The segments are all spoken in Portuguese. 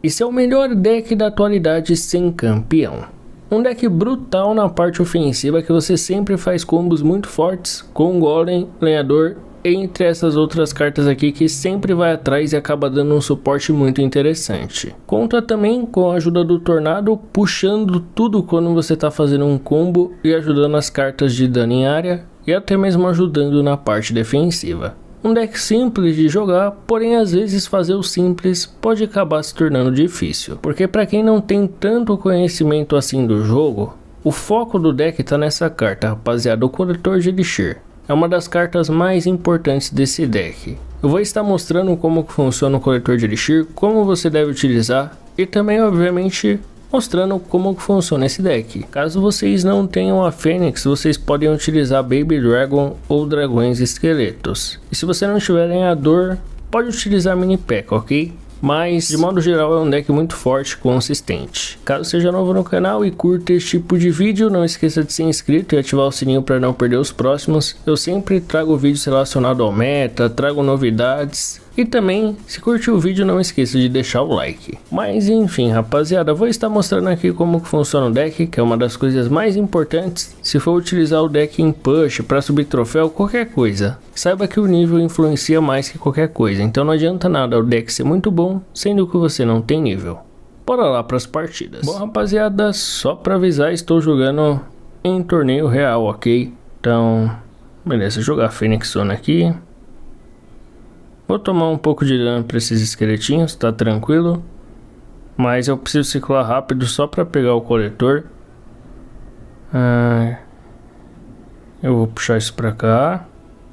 Esse é o melhor deck da atualidade sem campeão. Um deck brutal na parte ofensiva que você sempre faz combos muito fortes com Golem, Lenhador, entre essas outras cartas aqui que sempre vai atrás e acaba dando um suporte muito interessante. Conta também com a ajuda do Tornado, puxando tudo quando você está fazendo um combo e ajudando as cartas de dano em área e até mesmo ajudando na parte defensiva. Um deck simples de jogar, porém às vezes fazer o simples pode acabar se tornando difícil. Porque para quem não tem tanto conhecimento assim do jogo, o foco do deck está nessa carta, rapaziada, o Coletor de Elixir. É uma das cartas mais importantes desse deck. Eu vou estar mostrando como que funciona o Coletor de Elixir, como você deve utilizar e também obviamente mostrando como que funciona esse deck. Caso vocês não tenham a Fênix, vocês podem utilizar Baby Dragon ou Dragões Esqueletos. E se você não tiver Lenhador, pode utilizar Mini P.E.K.K.A, ok? Mas de modo geral é um deck muito forte e consistente. Caso seja novo no canal e curta esse tipo de vídeo, não esqueça de ser inscrito e ativar o sininho para não perder os próximos. Eu sempre trago vídeos relacionados ao meta, trago novidades. E também, se curtiu o vídeo, não esqueça de deixar o like. Mas enfim, rapaziada, vou estar mostrando aqui como que funciona o deck, que é uma das coisas mais importantes. Se for utilizar o deck em push para subir troféu, qualquer coisa, saiba que o nível influencia mais que qualquer coisa. Então não adianta nada o deck ser muito bom, sendo que você não tem nível. Bora lá para as partidas. Bom, rapaziada, só para avisar, estou jogando em torneio real, ok? Então, beleza, jogar Fênix Zona aqui. Vou tomar um pouco de dano para esses esqueletinhos, tá tranquilo. Mas eu preciso ciclar rápido só para pegar o coletor. Eu vou puxar isso para cá.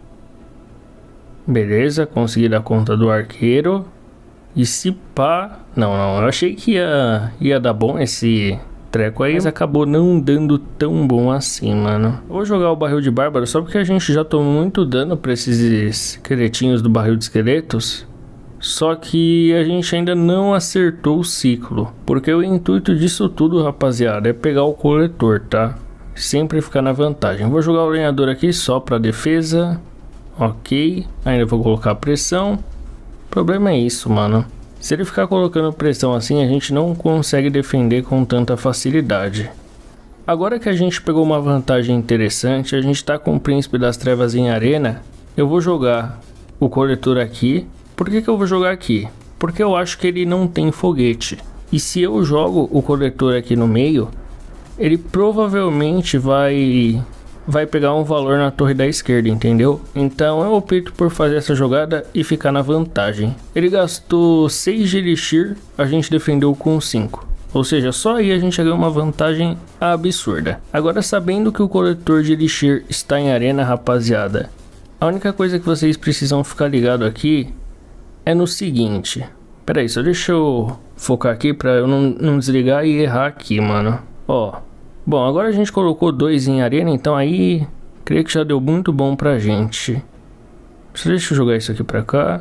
Beleza, consegui dar conta do arqueiro. E se pá... Não, eu achei que ia dar bom esse treco aí, mas acabou não dando tão bom assim, mano. Eu vou jogar o barril de bárbaro só porque a gente já tomou muito dano pra esses esqueletinhos do barril de esqueletos. Só que a gente ainda não acertou o ciclo. Porque o intuito disso tudo, rapaziada, é pegar o coletor, tá? Sempre ficar na vantagem. Vou jogar o lenhador aqui só pra defesa. Ok. Ainda vou colocar pressão. O problema é isso, mano. Se ele ficar colocando pressão assim, a gente não consegue defender com tanta facilidade. Agora que a gente pegou uma vantagem interessante, a gente tá com o Príncipe das Trevas em arena, eu vou jogar o coletor aqui. Por que eu vou jogar aqui? Porque eu acho que ele não tem foguete. E se eu jogo o coletor aqui no meio, ele provavelmente vai pegar um valor na torre da esquerda, entendeu? Então eu opto por fazer essa jogada e ficar na vantagem. Ele gastou 6 de Elixir, a gente defendeu com 5. Ou seja, só aí a gente ganhou uma vantagem absurda. Agora, sabendo que o coletor de Elixir está em arena, rapaziada, a única coisa que vocês precisam ficar ligado aqui é no seguinte. Pera aí, só deixa eu focar aqui pra eu não desligar e errar aqui, mano. Ó. Bom, agora a gente colocou 2 em arena, então aí creio que já deu muito bom pra gente. Deixa eu jogar isso aqui pra cá.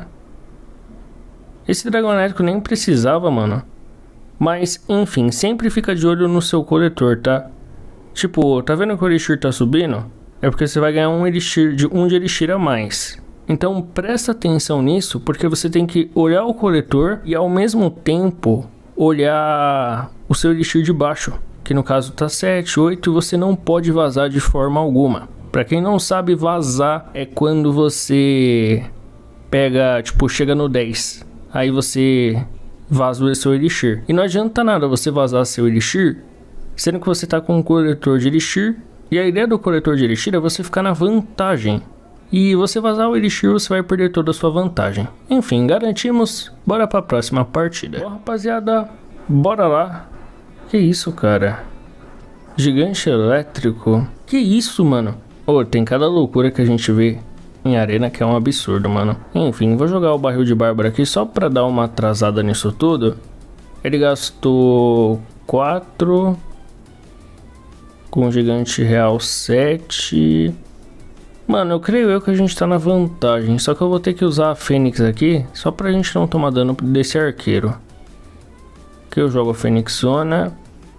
Esse dragão elétrico nem precisava, mano. Mas, enfim, sempre fica de olho no seu coletor, tá? Tipo, tá vendo que o Elixir tá subindo? É porque você vai ganhar um de Elixir a mais. Então presta atenção nisso, porque você tem que olhar o coletor e ao mesmo tempo olhar o seu Elixir de baixo. Que no caso tá 7, 8 e você não pode vazar de forma alguma. Pra quem não sabe, vazar é quando você pega, tipo, chega no 10. Aí você vaza o seu Elixir. E não adianta nada você vazar seu Elixir, sendo que você tá com um coletor de Elixir. E a ideia do coletor de Elixir é você ficar na vantagem. E você vazar o Elixir, você vai perder toda a sua vantagem. Enfim, garantimos. Bora pra próxima partida. Bom, rapaziada, bora lá. Que isso, cara? Gigante elétrico? Que isso, mano? Oh, tem cada loucura que a gente vê em arena que é um absurdo, mano. Enfim, vou jogar o barril de bárbaro aqui só pra dar uma atrasada nisso tudo. Ele gastou 4. Com gigante real 7. Mano, eu creio que a gente tá na vantagem. Só que eu vou ter que usar a Fênix aqui só pra gente não tomar dano desse arqueiro. Que eu jogo a Fênix Zona.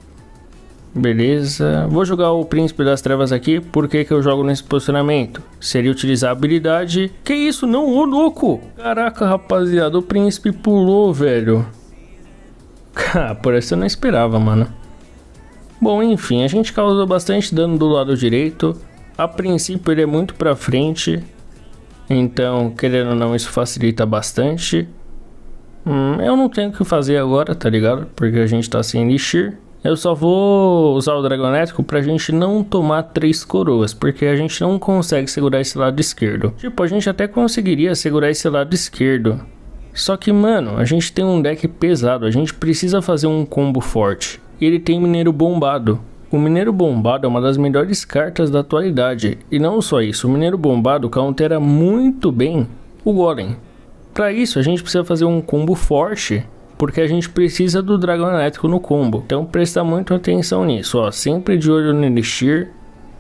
Beleza. Vou jogar o Príncipe das Trevas aqui. Por que eu jogo nesse posicionamento? Seria utilizar a habilidade. Que isso? Não, ô louco! Caraca, rapaziada. O príncipe pulou, velho. Ah, por essa eu não esperava, mano. Bom, enfim, a gente causou bastante dano do lado direito. A princípio ele é muito pra frente. Então, querendo ou não, isso facilita bastante. Eu não tenho o que fazer agora, tá ligado? Porque a gente tá sem Elixir. Eu só vou usar o dragão elétrico pra gente não tomar 3 coroas, porque a gente não consegue segurar esse lado esquerdo. Tipo, a gente até conseguiria segurar esse lado esquerdo. Só que, mano, a gente tem um deck pesado, a gente precisa fazer um combo forte. E ele tem Mineiro Bombado. O Mineiro Bombado é uma das melhores cartas da atualidade. E não só isso, o Mineiro Bombado countera muito bem o Golem. Para isso, a gente precisa fazer um combo forte, porque a gente precisa do dragão elétrico no combo. Então presta muito atenção nisso, ó. Sempre de olho no Elixir.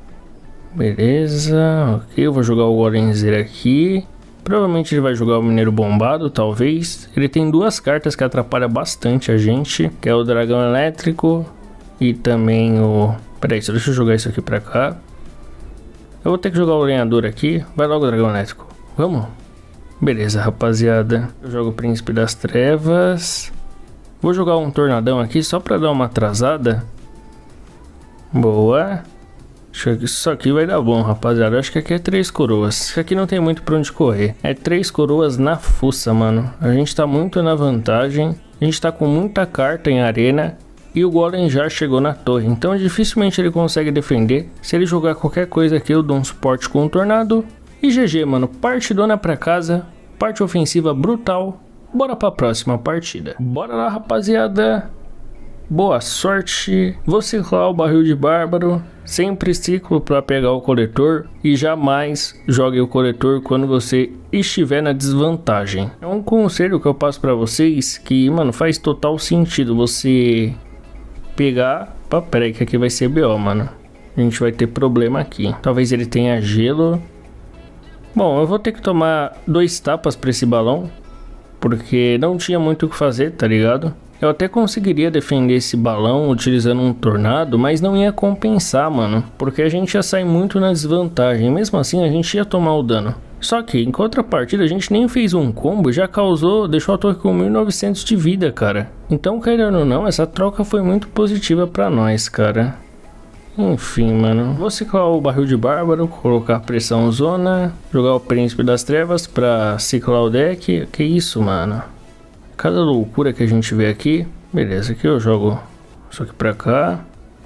Beleza, ok. Eu vou jogar o Golemzera aqui. Provavelmente ele vai jogar o Mineiro Bombado, talvez. Ele tem 2 cartas que atrapalham bastante a gente, que é o dragão elétrico e também o... Peraí, deixa eu jogar isso aqui pra cá. Eu vou ter que jogar o lenhador aqui. Vai logo o dragão elétrico. Vamos? Beleza, rapaziada. Eu jogo o Príncipe das Trevas. Vou jogar um Tornadão aqui só pra dar uma atrasada. Boa. Acho que isso aqui vai dar bom, rapaziada. Acho que aqui é 3 coroas. Isso aqui não tem muito pra onde correr. É 3 coroas na fuça, mano. A gente tá muito na vantagem. A gente tá com muita carta em arena. E o Golem já chegou na torre. Então dificilmente ele consegue defender. Se ele jogar qualquer coisa aqui, eu dou um suporte com o Tornado. E GG, mano, partidona pra casa, parte ofensiva brutal, bora pra próxima partida. Bora lá, rapaziada, boa sorte, vou ciclar o barril de bárbaro, sempre ciclo pra pegar o coletor e jamais jogue o coletor quando você estiver na desvantagem. É um conselho que eu passo pra vocês que, mano, faz total sentido você pegar... Opa, pera aí que aqui vai ser BO, mano, a gente vai ter problema aqui, talvez ele tenha gelo. Bom, eu vou ter que tomar 2 tapas pra esse balão, porque não tinha muito o que fazer, tá ligado? Eu até conseguiria defender esse balão utilizando um tornado, mas não ia compensar, mano, porque a gente ia sair muito na desvantagem, mesmo assim a gente ia tomar o dano. Só que em contrapartida a gente nem fez um combo, já causou, deixou a torre com 1900 de vida, cara. Então, querendo ou não, essa troca foi muito positiva pra nós, cara. Enfim, mano, vou ciclar o barril de bárbaro, colocar pressão zona, jogar o Príncipe das Trevas pra ciclar o deck. Que isso, mano, cada loucura que a gente vê aqui. Beleza, aqui eu jogo isso aqui pra cá.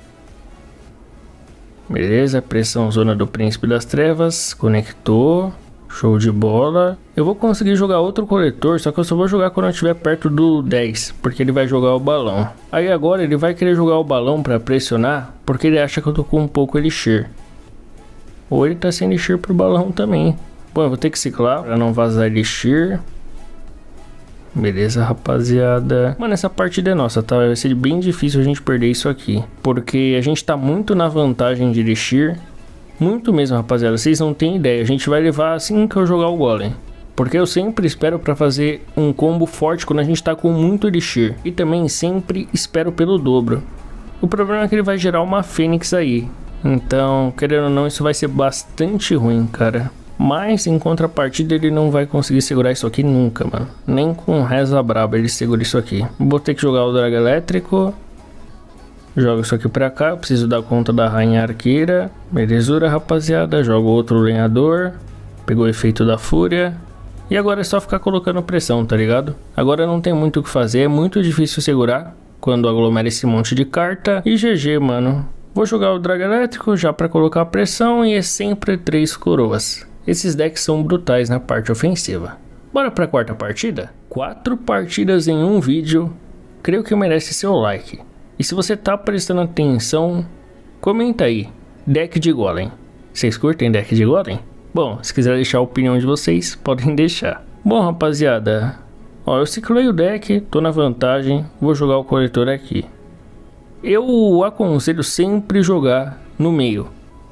Beleza, pressão zona do Príncipe das Trevas, conectou. Show de bola. Eu vou conseguir jogar outro coletor, só que eu só vou jogar quando eu estiver perto do 10, porque ele vai jogar o balão. Aí agora ele vai querer jogar o balão para pressionar, porque ele acha que eu tô com um pouco Elixir. Ou ele tá sem Elixir pro balão também. Bom, eu vou ter que ciclar para não vazar Elixir. Beleza, rapaziada. Mano, essa partida é nossa, tá? Vai ser bem difícil a gente perder isso aqui, porque a gente tá muito na vantagem de Elixir. Muito mesmo, rapaziada, vocês não têm ideia. A gente vai levar assim que eu jogar o Golem, porque eu sempre espero pra fazer um combo forte quando a gente tá com muito Elixir. E também sempre espero pelo dobro. O problema é que ele vai gerar uma Fênix aí. Então, querendo ou não, isso vai ser bastante ruim, cara. Mas, em contrapartida, ele não vai conseguir segurar isso aqui nunca, mano. Nem com reza braba ele segura isso aqui. Vou ter que jogar o dragão elétrico. Jogo isso aqui pra cá, eu preciso dar conta da rainha arqueira. Belezura, rapaziada, jogo outro lenhador. Pegou o efeito da fúria. E agora é só ficar colocando pressão, tá ligado? Agora não tem muito o que fazer, é muito difícil segurar quando aglomera esse monte de carta. E GG, mano. Vou jogar o dragão elétrico já pra colocar pressão e é sempre 3 coroas. Esses decks são brutais na parte ofensiva. Bora pra quarta partida? 4 partidas em um vídeo, creio que merece seu like. E se você tá prestando atenção, comenta aí, deck de Golem. Vocês curtem deck de Golem? Bom, se quiser deixar a opinião de vocês, podem deixar. Bom, rapaziada, ó, eu ciclei o deck, tô na vantagem, vou jogar o coletor aqui. Eu aconselho sempre jogar no meio,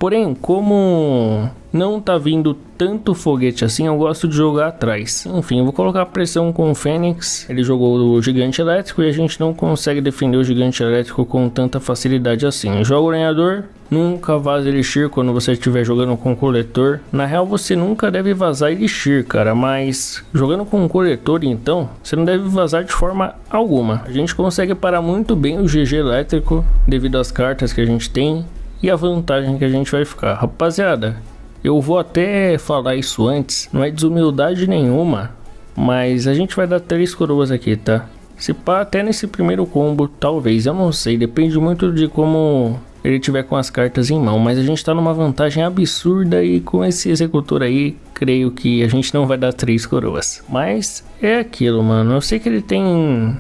Porém, como não tá vindo tanto foguete assim, eu gosto de jogar atrás. Enfim, eu vou colocar pressão com o Fênix. Ele jogou o gigante elétrico e a gente não consegue defender o gigante elétrico com tanta facilidade assim. Joga o lenhador. Nunca vaza elixir quando você estiver jogando com coletor. Na real, você nunca deve vazar elixir, cara. Mas jogando com coletor, então, você não deve vazar de forma alguma. A gente consegue parar muito bem o GG elétrico devido às cartas que a gente tem e a vantagem que a gente vai ficar. Rapaziada, eu vou até falar isso antes. Não é desumildade nenhuma, mas a gente vai dar 3 coroas aqui, tá? Se pá, até nesse primeiro combo, talvez. Eu não sei, depende muito de como ele tiver com as cartas em mão, mas a gente tá numa vantagem absurda e com esse executor aí, creio que a gente não vai dar 3 coroas. Mas é aquilo, mano. Eu sei que ele tem...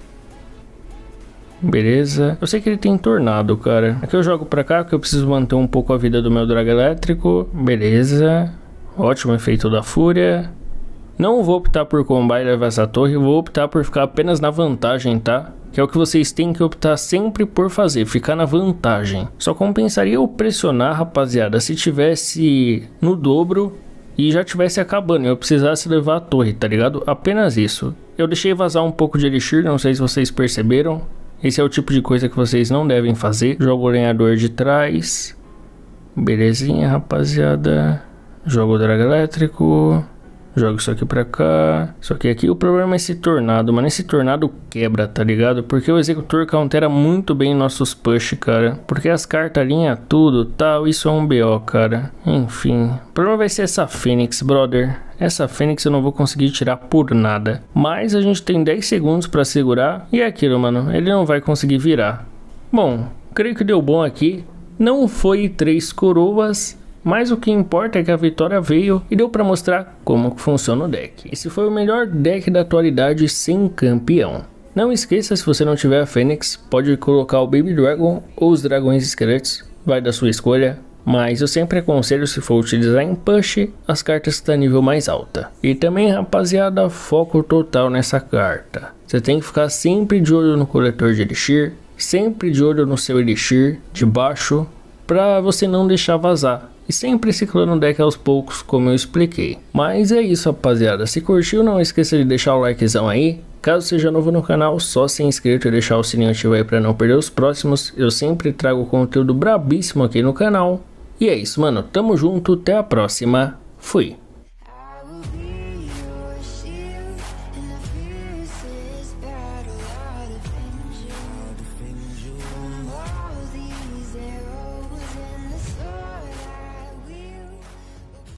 Beleza. Eu sei que ele tem tornado, cara. Aqui eu jogo pra cá, porque eu preciso manter um pouco a vida do meu dragão elétrico. Beleza. Ótimo efeito da fúria. Não vou optar por combar e levar essa torre. Vou optar por ficar apenas na vantagem, tá? Que é o que vocês têm que optar sempre por fazer. Ficar na vantagem. Só compensaria eu pressionar, rapaziada, se tivesse no dobro e já tivesse acabando. Eu precisasse levar a torre, tá ligado? Apenas isso. Eu deixei vazar um pouco de elixir. Não sei se vocês perceberam. Esse é o tipo de coisa que vocês não devem fazer. Jogo o lenhador de trás. Belezinha, rapaziada. Jogo o dragão elétrico. Jogo isso aqui pra cá. Só que aqui o problema é esse tornado, mano. Esse tornado quebra, tá ligado? Porque o executor countera muito bem nossos push, cara. Porque as cartas alinham tudo, tal. Isso é um BO, cara. Enfim. O problema vai ser essa Fênix, brother. Essa Fênix eu não vou conseguir tirar por nada. Mas a gente tem 10 segundos pra segurar. E é aquilo, mano. Ele não vai conseguir virar. Bom, creio que deu bom aqui. Não foi 3 coroas. Mas o que importa é que a vitória veio e deu pra mostrar como funciona o deck. Esse foi o melhor deck da atualidade sem campeão. Não esqueça, se você não tiver a Fênix, pode colocar o Baby Dragon ou os dragões esqueletos, vai da sua escolha. Mas eu sempre aconselho, se for utilizar em push, as cartas que estão nível mais alta. E também, rapaziada, foco total nessa carta. Você tem que ficar sempre de olho no coletor de elixir, sempre de olho no seu elixir de baixo, pra você não deixar vazar. E sempre ciclando o deck aos poucos, como eu expliquei. Mas é isso, rapaziada. Se curtiu, não esqueça de deixar o likezão aí. Caso seja novo no canal, só se inscrever e deixar o sininho ativo aí para não perder os próximos. Eu sempre trago conteúdo brabíssimo aqui no canal. E é isso, mano. Tamo junto. Até a próxima. Fui.